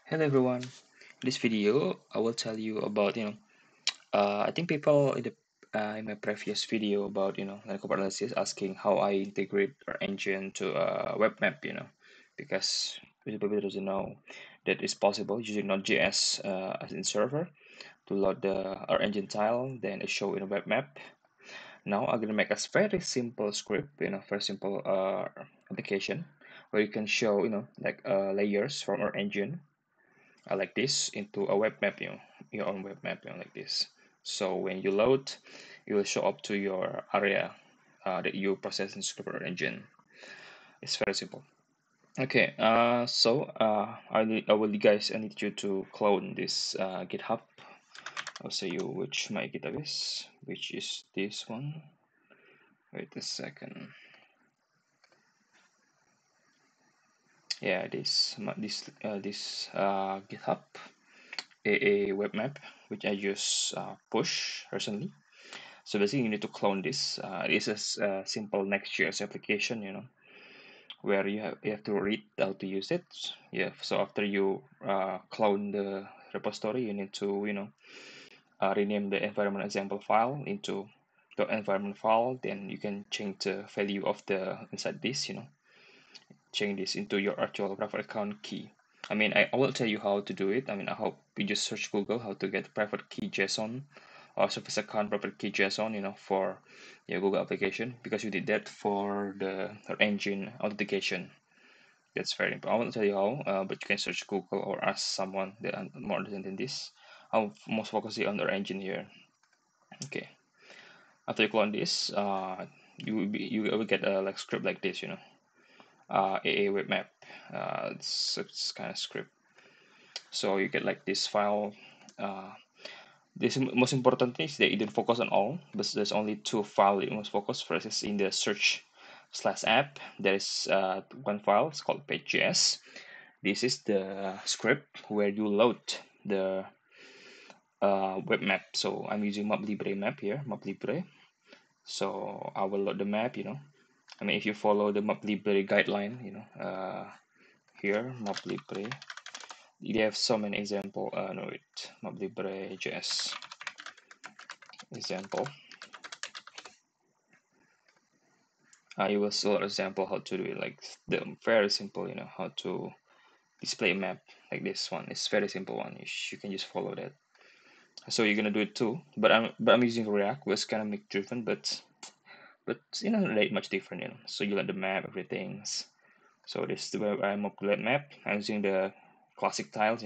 Hello everyone. In this video, I will tell you about I think people in my previous video about like analysis asking how I integrate our engine to a web map, because people doesn't know that it's possible using Node.js as in server to load the our engine tile, then it show in a web map. Now I'm gonna make a very simple script, very simple application where you can show like layers from our engine like this into a web map, your own web map, like this. So when you load, it will show up to your area that you process in Scripper engine. It's very simple. Okay, I will guys, I need you to clone this GitHub. I'll show you which my GitHub is, which is this one. Wait a second. Yeah, this GitHub a web map which I just push recently. So basically, you need to clone this. This is a simple Next.js application, where you have to read how to use it. Yeah. So after you clone the repository, you need to rename the environment example file into the environment file. Then you can change the value of the inside this. Change this into your actual private account key. I mean, I will tell you how to do it. I mean, I hope you just search Google how to get private key JSON or service account private key JSON, for your Google application, because you did that for the engine authentication. That's very important. I won't tell you how, but you can search Google or ask someone that more understand than this. I'm most focusing on the engine here. Okay. After you clone this, you will get a like script like this, a web map. It's kind of script. So you get like this file. This most important thing is that you don't focus on all, but there's only two files you must focus. First is in the search/app. There is one file. It's called page.js. This is the script where you load the web map. So I'm using MapLibre map here. MapLibre. So I will load the map. I mean, if you follow the MapLibre guideline, here MapLibre. They have so many example. No, wait, MapLibre.js example. You will see an example how to do it, like the very simple, how to display a map like this one. It's very simple one. You can just follow that. So you're gonna do it too, but I'm using React, which kind of make driven, but not much different, So you let the map everything. So this is the way I'm upload map. I'm using the classic tiles,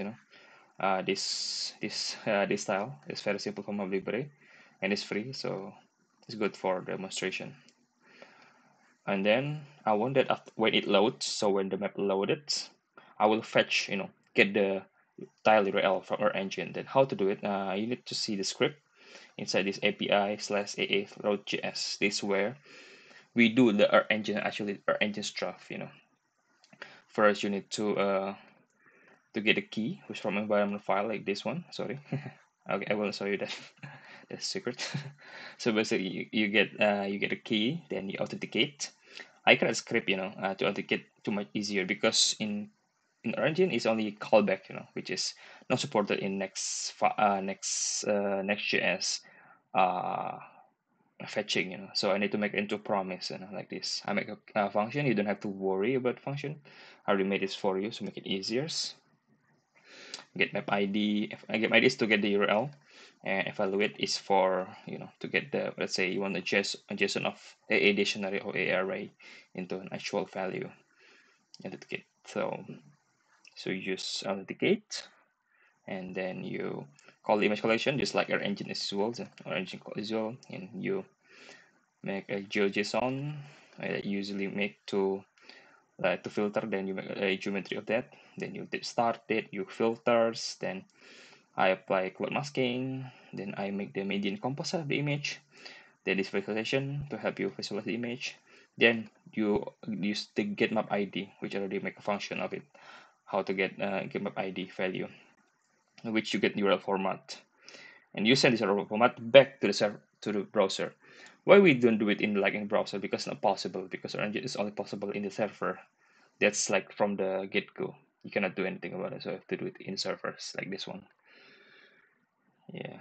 this style is very simple from Libre, and it's free, so it's good for demonstration. And then I want that when it loads, so when the map loaded, I will fetch, get the tile URL from our engine. Then how to do it? You need to see the script inside this API/AA load.js. This is where we do our engine stuff. First you need to get a key, which from environment file like this one. Sorry, okay, I will show you that. That's secret. So basically, you get a key, then you authenticate. I create a script, to authenticate too much easier, because in our engine is only callback, which is not supported in Next.js uh, fetching, So I need to make it into promise, like this. I make a function. You don't have to worry about function. I already made this for you, so make it easier. Get map ID. Get map ID is to get the URL, and evaluate is for to get the, let's say you want a JSON of a dictionary or a array into an actual value. Authenticate. So you just authenticate, and then you call the image collection just like our engine is usual. Our engine call usual, and you make a GeoJSON. I usually make to filter, then you make a geometry of that, then you start it, you filters, then I apply cloud masking, then I make the median composite of the image, then this visualization to help you visualize the image, then you use the getMap ID, which already make a function of it, how to get getMap ID value, which you get URL format, and you send this URL format back to the server, to the browser. Why we don't do it in browser? Because it's not possible, because our engine is only possible in the server. That's like from the get-go. You cannot do anything about it, so you have to do it in servers like this one. Yeah,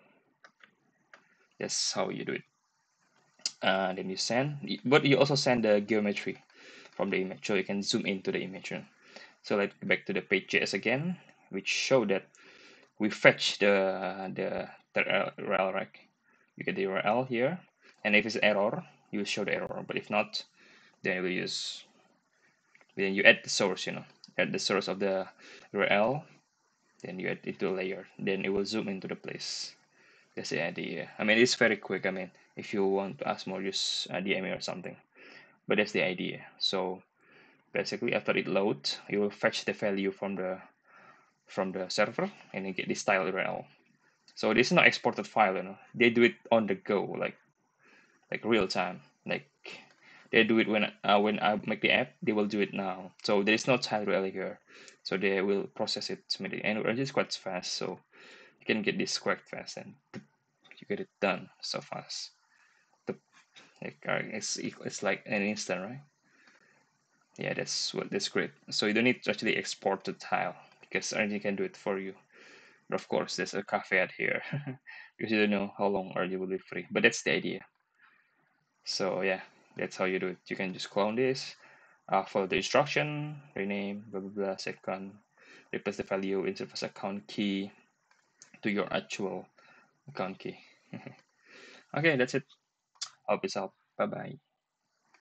that's how you do it. Then you send, but you also send the geometry from the image, so you can zoom into the image. So let's go back to the page.js again, which show that we fetch the URL, right? You get the URL here, and if it's error, you show the error. But if not, then we use then you add the source, add the source of the URL, then you add it to a layer, then it will zoom into the place. That's the idea. I mean, it's very quick. I mean, if you want to ask more, use DMA or something. But that's the idea. So basically, after it loads, it will fetch the value from the server and you get this style URL. So this is not exported file, They do it on the go, like real time. Like they do it when I make the app, they will do it now. So there is no child URL here. So they will process it immediately, and it's quite fast. So you can get this quite fast, and you get it done so fast. Like it's like an instant, right? Yeah, that's great. So you don't need to actually export the tile because Argentine can do it for you. But of course, there's a caveat here because you don't know how long Argentine will be free. But that's the idea. So yeah, that's how you do it. You can just clone this, follow the instruction, rename, blah blah blah, second, replace the value in service account key to your actual account key. Okay, that's it. Hope it's helped. Bye bye.